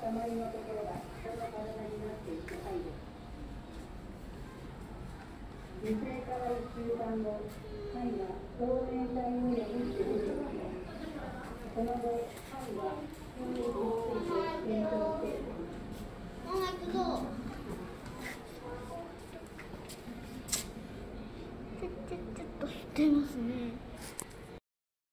まりのところが人の体になっていく際です。受精から1週間後、胚が透明体によって出てきます。その後、胚は普通にくっついて成長していきます。 ちょっとしてますね。